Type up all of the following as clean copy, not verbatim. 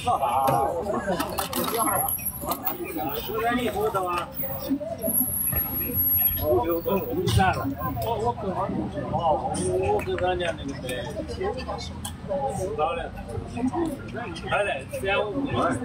我跟咱家那个对，老的，还得1500。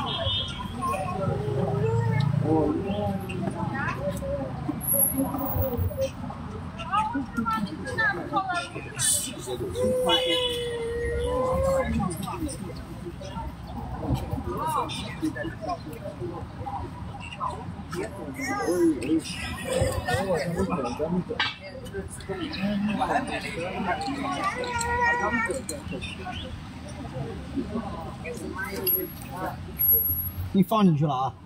你放进去了啊？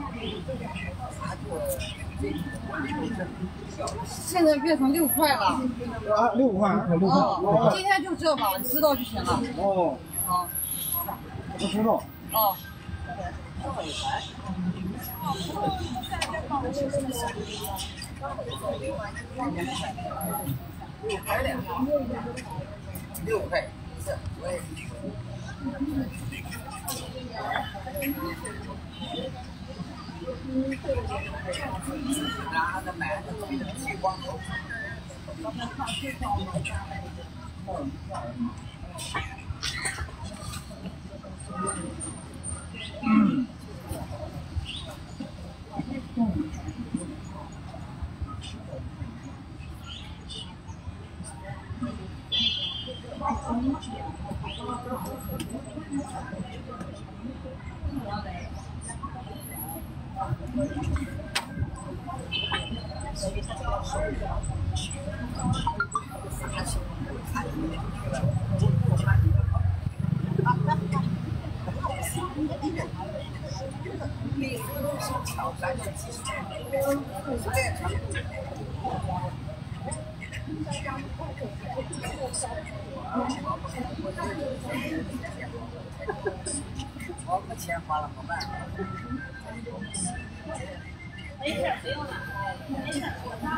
现在变成6块了。 啊，6块，6块。 哦，今天就这吧，你知道就行了。 哦。 好。 我知道。 哦。6块，是，我也是。拿着买的推着剃光头。我把钱花了，没办法。没事，不用了。没事。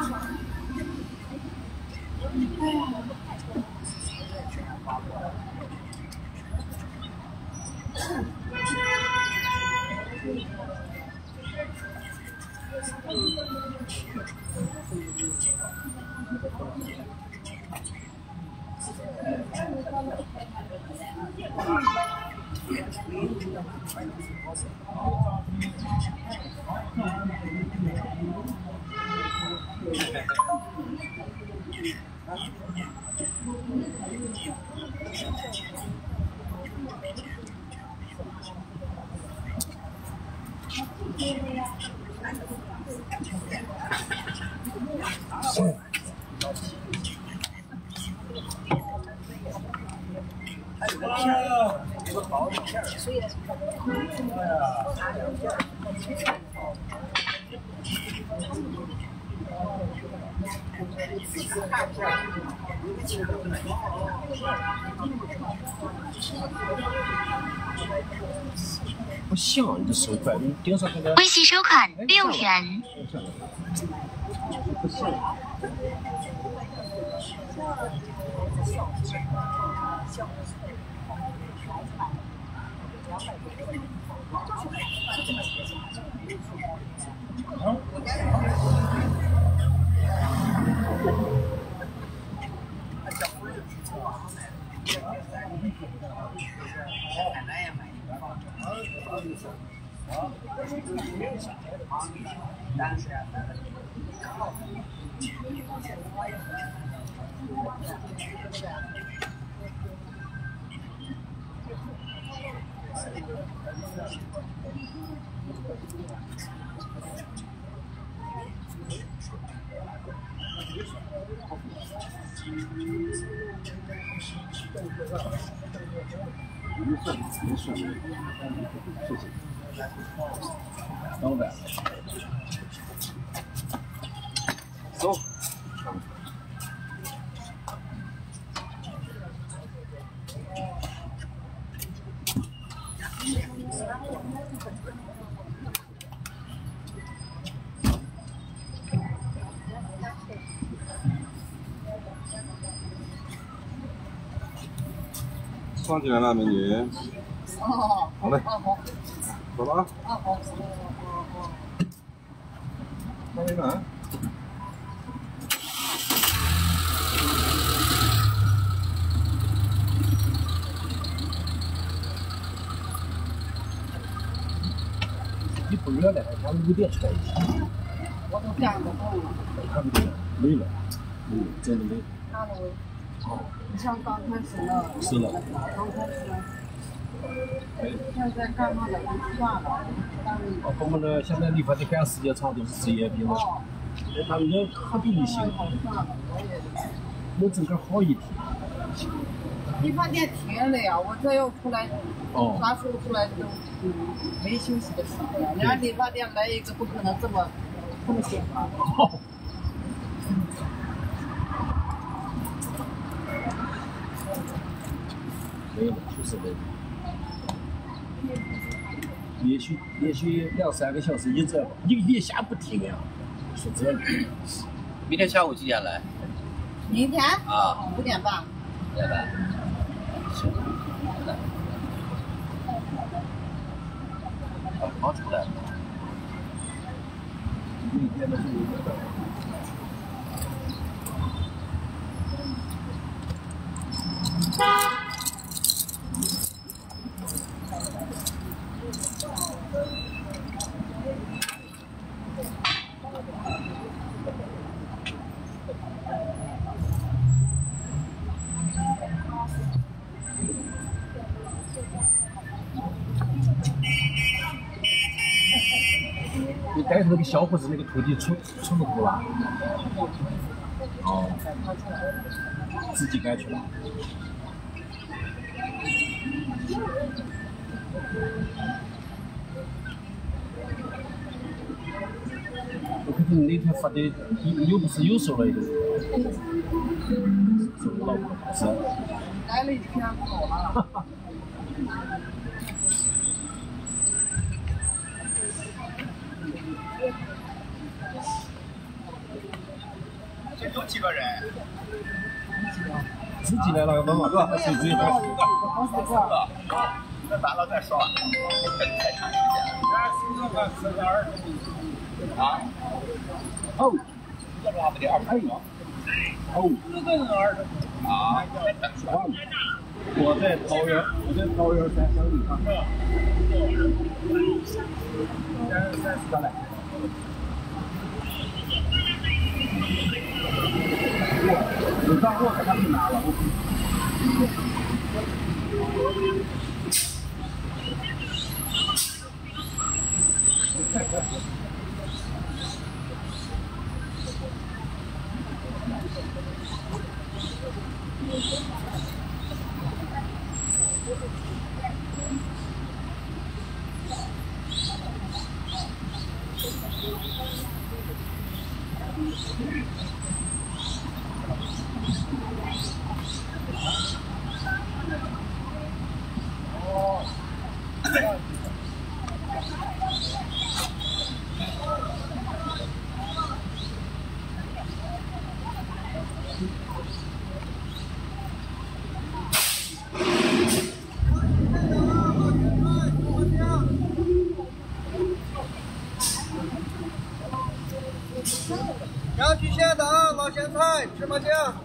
不像你的手快，你盯上那个。 微信收款6元。 不像。没事，谢谢。老板，走。 放进来了，美女。 哦， 好嘞， 好， 走了啊。 好。 那没呢？你不热了，他5点出来一下。 我都干不动了。 看不见，累了，真的累。 看了我。你像刚开始呢？ 是了。 刚开始。现在干嘛的就算了。 我们呢，现在理发店干时间长都是职业病了。他们这可比性，能整个好一点。 理发店停了呀，我这要出来，啥时候出来都没休息的时候呀。人家理发店来一个，不可能这么紧吧？ 累了，确实累了。连续2、3个小时一直一下不停呀，是这样。 明天下午几点来？ 明天啊 ，5点半。 5点半。行。好出来。 明天的是。你带头那个小伙子那个徒弟出不头了？哦，自己该去了。我看你那天发的又不是又收了一个，是我老婆是。 来了一天走了。 这有几个人？ 自己来了，妈妈，谁追他？ 那完了再说吧。太长时间了。啊？ 哦， 这个不得20分钟。 哦。 啊。 我在桃园3乡里啊。上来。有账户给他们拿了。 阳曲县的老咸菜芝麻酱。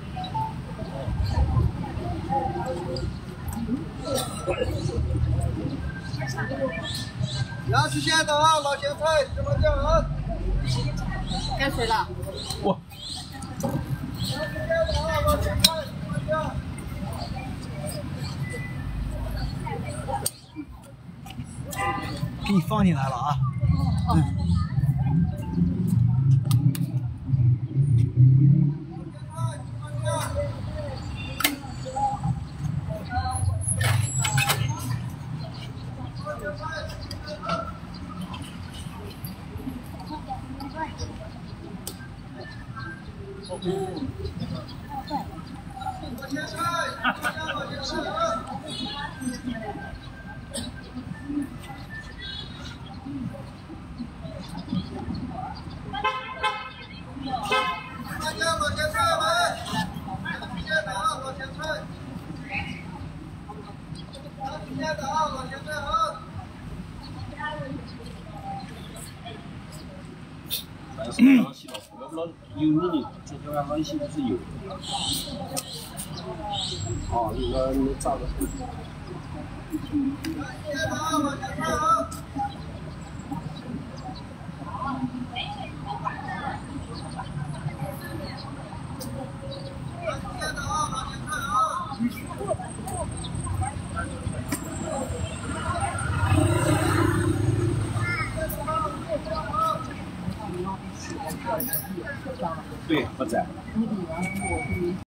阳曲县的老咸菜芝麻酱啊。 该谁了？ 我。 阳曲县的老咸菜芝麻酱。给你放进来了啊。老是刚洗到出来，不知道油腻的，昨天晚上洗的是油。哦，应该能炸的。对，不在。